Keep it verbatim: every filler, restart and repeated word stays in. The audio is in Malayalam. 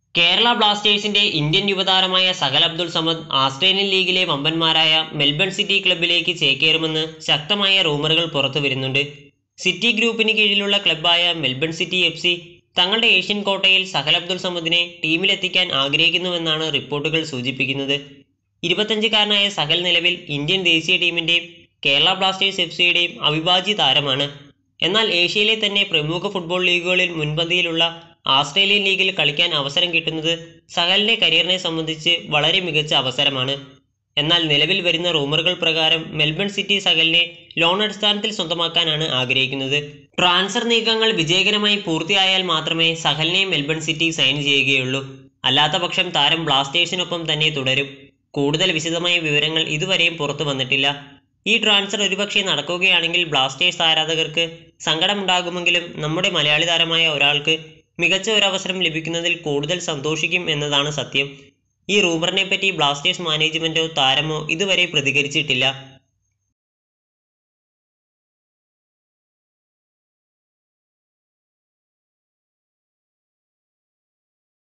കേരള ബ്ലാസ്റ്റേഴ്സിന്റെ ഇന്ത്യൻ യുവതാരമായ സഹൽ അബ്ദുൾ സമദ് ആസ്ട്രേലിയൻ ലീഗിലെ വമ്പന്മാരായ മെൽബൺ സിറ്റി ക്ലബിലേക്ക് ചേക്കേറുമെന്ന് ശക്തമായ റൂമറുകൾ പുറത്തുവരുന്നുണ്ട്. സിറ്റി ഗ്രൂപ്പിന് കീഴിലുള്ള ക്ലബ്ബായ മെൽബൺ സിറ്റി എഫ് സി തങ്ങളുടെ ഏഷ്യൻ കോട്ടയിൽ സഹൽ അബ്ദുൾ സമദിനെ ടീമിലെത്തിക്കാൻ ആഗ്രഹിക്കുന്നുവെന്നാണ് റിപ്പോർട്ടുകൾ സൂചിപ്പിക്കുന്നത്. ഇരുപത്തഞ്ചുകാരനായ സഹൽ നിലവിൽ ഇന്ത്യൻ ദേശീയ ടീമിന്റെയും കേരള ബ്ലാസ്റ്റേഴ്സ് എഫ് സിയുടെയും അവിഭാജ്യ താരമാണ്. എന്നാൽ ഏഷ്യയിലെ തന്നെ പ്രമുഖ ഫുട്ബോൾ ലീഗുകളിൽ മുൻപന്തിയിലുള്ള ആസ്ട്രേലിയൻ ലീഗിൽ കളിക്കാൻ അവസരം കിട്ടുന്നത് സഹലിന്റെ കരിയറിനെ സംബന്ധിച്ച് വളരെ മികച്ച അവസരമാണ്. എന്നാൽ നിലവിൽ വരുന്ന റൂമറുകൾ പ്രകാരം മെൽബൺ സിറ്റി സഹലിനെ ലോൺ അടിസ്ഥാനത്തിൽ സ്വന്തമാക്കാനാണ് ആഗ്രഹിക്കുന്നത്. ട്രാൻസ്ഫർ നീക്കങ്ങൾ വിജയകരമായി പൂർത്തിയായാൽ മാത്രമേ സഹലിനെ മെൽബൺ സിറ്റി സൈൻ ചെയ്യുകയുള്ളൂ. അല്ലാത്തപക്ഷം താരം ബ്ലാസ്റ്റേഴ്സിനൊപ്പം തന്നെ തുടരും. കൂടുതൽ വിശദമായ വിവരങ്ങൾ ഇതുവരെയും പുറത്തു വന്നിട്ടില്ല. ഈ ട്രാൻസ്ഫർ ഒരുപക്ഷെ നടക്കുകയാണെങ്കിൽ ബ്ലാസ്റ്റേഴ്സ് ആരാധകർക്ക് സങ്കടമുണ്ടാകുമെങ്കിലും നമ്മുടെ മലയാളി താരമായ ഒരാൾക്ക് മികച്ച ഒരവസരം ലഭിക്കുന്നതിൽ കൂടുതൽ സന്തോഷിക്കും എന്നതാണ് സത്യം. ഈ റൂമറിനെപ്പറ്റി ബ്ലാസ്റ്റേഴ്സ് മാനേജ്മെന്റോ താരമോ ഇതുവരെ പ്രതികരിച്ചിട്ടില്ല.